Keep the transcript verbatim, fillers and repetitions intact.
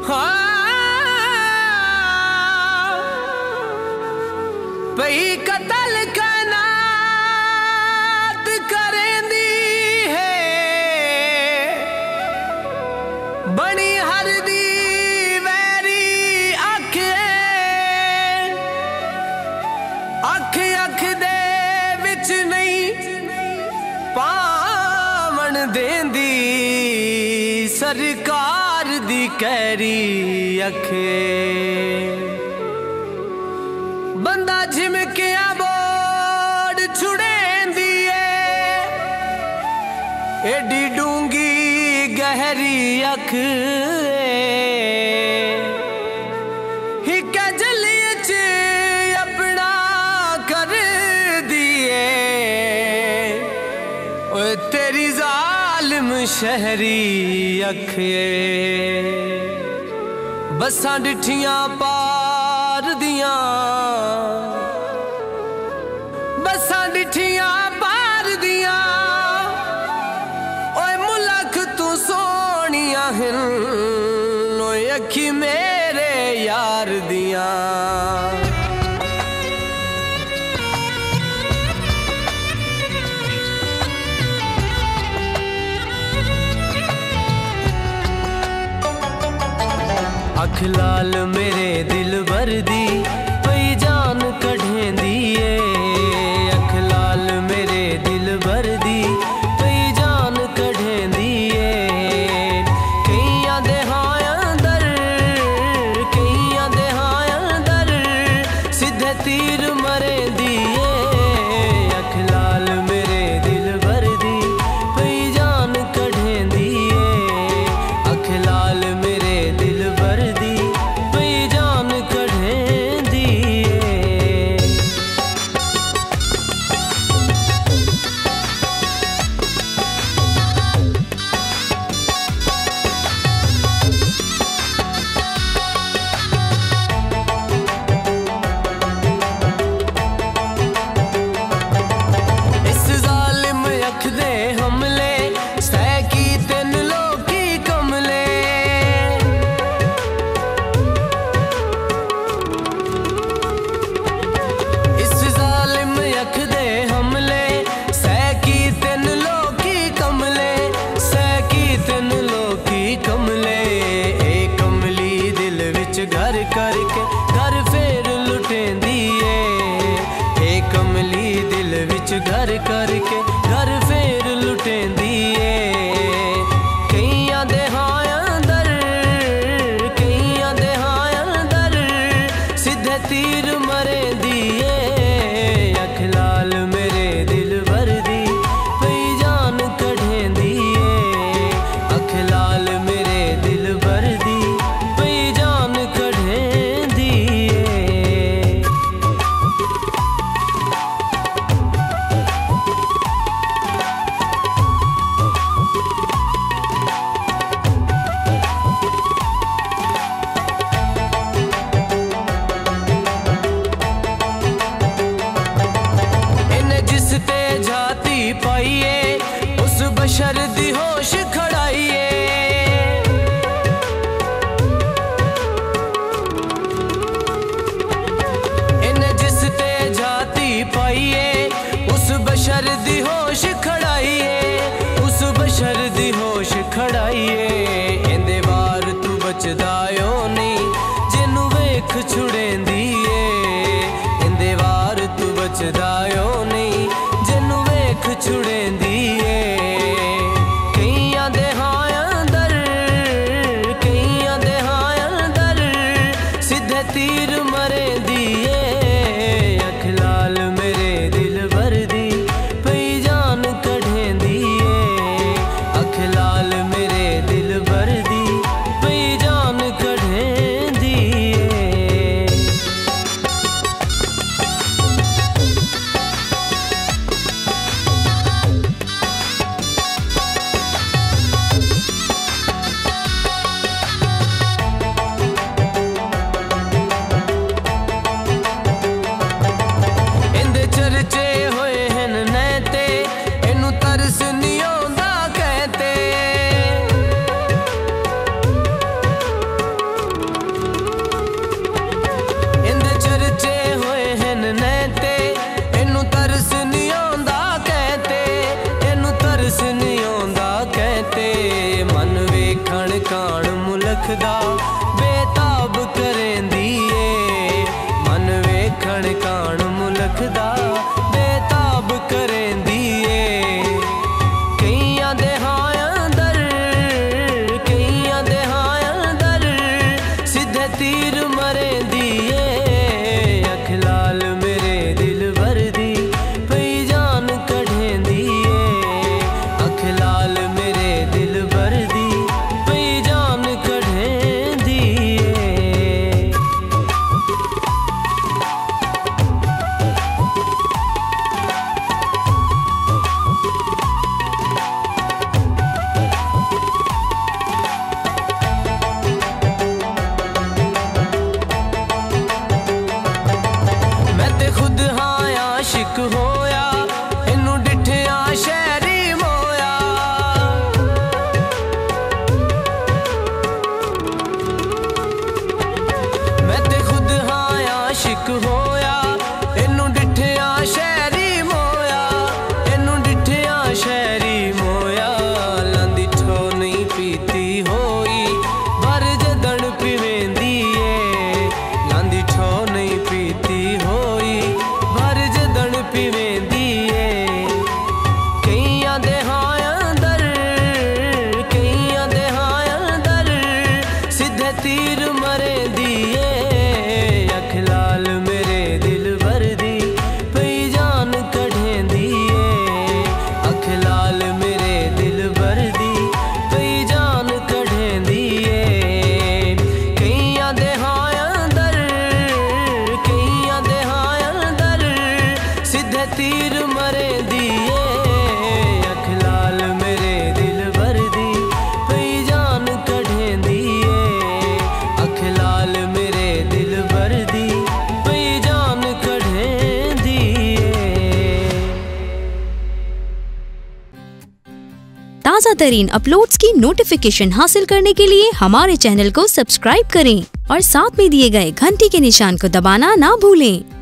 पई कतल कनात करेंदी है बनी हर दी वैरी अख अख अख दे विच नहीं पावन देंदी सरकार दी कैरी अखे बंदा झिमकिया बोर्ड छुड़ेंदी है एडी डूंगी गहरी अख हिक्का जलिए च अपना कर दिए ओए तेरी जालिम शहरी अखे बसां डिठियां पार दियां बसां डिठियां पार दियां ओए मुलख तू सोनिया हिन ओए अखी मेरे यार दियां अख लाल मेरे दिल भर दी पई जान कढ़ेंदी ए अख लाल मेरे दिल भर दी पई जान कढ़ेंदी ए कईयां दे हां अंदर कईयां दे हां अंदर सीधे तीर मरेंदी ए अख लाल मेरे दिल भर दी पई जान कढ़ेंदी ए अख लाल मेरे दिल भर दी पई जान कढ़ेंदी इस जालिम अख दे हमले सह की तिन लोकी कमले इस जालिम अख दे हमले सह की तिन लोकी कमले सह की तिन लोकी कमले ए कमली दिल विच घर करके घर फेर लुटेंदी ए ए कमली दिल विच घर करके घर फेर लुटेंदी ए कईयां दे हां अंदर कईयां दे हां अंदर सीधे तीर मरेंदी ए अख लाल मेरे दिल भर दी पई जान कढ़ेंदी ए अख लाल मेरे दिल भर दी पई जान कढ़ेंदी ए इन्हें जिस ते जाती पाइए उस बशर दी होश खड़ाइए इन्हें जिस ते जाती पाइए उस बशर दी होश खड़ाइए उस बशर दी होश खड़ाइए इंदे वार तू बचदा ओ नहीं जिन्नू वेख छुड़ेंदी ए इंदे वार तू बचदा ओ नहीं जिन्नू वेख छुड़ेंदी ए कईयां दे हां अंदर कईयां दे हां अंदर सीधे तीर मरेंदी ए अख लाल मेरे दिल भर दी पई जान कढ़ेंदी ए अख लाल मेरे दिल भर दी पई जान कढ़ेंदी ए कान मुलख दा बेताब करेंदी ए मन वेखण कान मुलख दा बेताब करेंदी ए कईयां दे हां अंदर कईयां दे हां अंदर सीधे तीर मरेंदी ए अख लाल मेरे दिल भर दी पई जान कढेंदी ए अख लाल मेरे दिल भर दी पई जान कढेंदी ए मैं ते खुद हाँ आशिक होया इनू डिठिया शहरी मोया मैं ते खुद हाँ आशिक होया इनू डिठिया शहरी मोया इनू डिठिया शहरी मोया लांदी ठो नहीं पीती होई भर जदन पिवेंदी ए लांदी ठो नहीं पीती होई भर जदन पिवेंदी ए कईयां दे हां अंदर कईयां दे हां अंदर सीधे तीर मरेंदी ए अख लाल मेरे दिल भर दी पई जान कढेंदी ए अख लाल मेरे दिल भर दी पई जान कढेंदी ए कईयां दे हां अंदर कईयां दे हां अंदर सीधे तीर मरेंदी ए अख लाल मेरे दिल भर दी पई जान कढेंदी ए अख लाल मेरे दिल भर दी पई जान कढेंदी ए ताज़ा तरीन अपलोड्स की नोटिफिकेशन हासिल करने के लिए हमारे चैनल को सब्सक्राइब करें और साथ में दिए गए घंटी के निशान को दबाना ना भूलें।